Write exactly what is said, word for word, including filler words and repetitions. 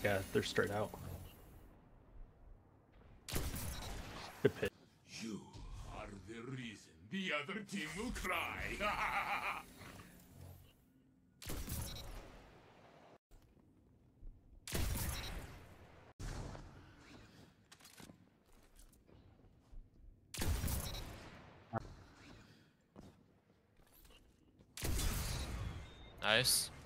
yeah, they're straight out. Good pitch. You are the reason the other team will cry. Nice.